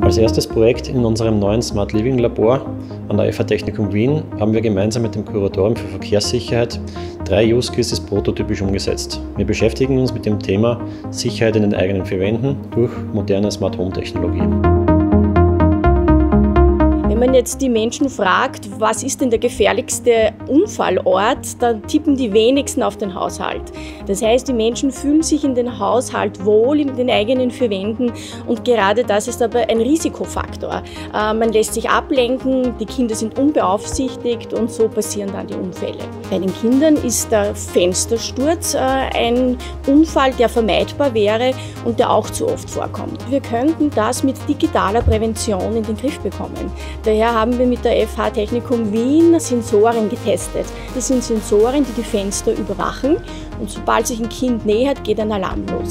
Als erstes Projekt in unserem neuen Smart Living Labor an der FH Technikum Wien haben wir gemeinsam mit dem Kuratorium für Verkehrssicherheit 3 Use Cases prototypisch umgesetzt. Wir beschäftigen uns mit dem Thema Sicherheit in den eigenen 4 Wänden durch moderne Smart Home Technologie. Wenn man jetzt die Menschen fragt, was ist denn der gefährlichste Unfallort, dann tippen die wenigsten auf den Haushalt. Das heißt, die Menschen fühlen sich in den Haushalt wohl, in den eigenen 4 Wänden, und gerade das ist aber ein Risikofaktor. Man lässt sich ablenken, die Kinder sind unbeaufsichtigt und so passieren dann die Unfälle. Bei den Kindern ist der Fenstersturz ein Unfall, der vermeidbar wäre und der auch zu oft vorkommt. Wir könnten das mit digitaler Prävention in den Griff bekommen. Daher haben wir mit der FH Technikum Wien Sensoren getestet. Das sind Sensoren, die die Fenster überwachen, und sobald sich ein Kind nähert, geht ein Alarm los.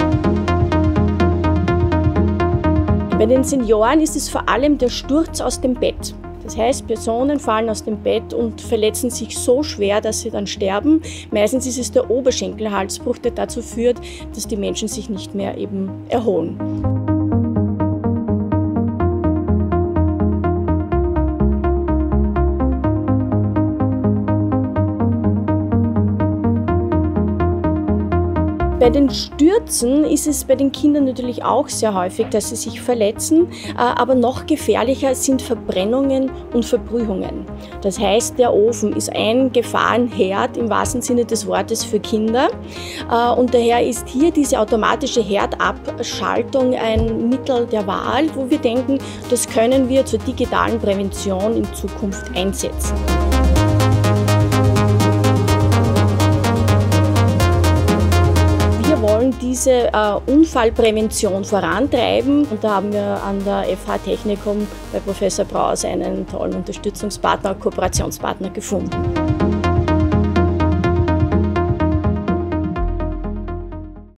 Bei den Senioren ist es vor allem der Sturz aus dem Bett. Das heißt, Personen fallen aus dem Bett und verletzen sich so schwer, dass sie dann sterben. Meistens ist es der Oberschenkelhalsbruch, der dazu führt, dass die Menschen sich nicht mehr eben erholen. Bei den Stürzen ist es bei den Kindern natürlich auch sehr häufig, dass sie sich verletzen, aber noch gefährlicher sind Verbrennungen und Verbrühungen. Das heißt, der Ofen ist ein Gefahrenherd im wahrsten Sinne des Wortes für Kinder, und daher ist hier diese automatische Herdabschaltung ein Mittel der Wahl, wo wir denken, das können wir zur digitalen Prävention in Zukunft einsetzen. Wir wollen diese Unfallprävention vorantreiben, und da haben wir an der FH Technikum bei Professor Braus einen tollen Unterstützungspartner, Kooperationspartner gefunden.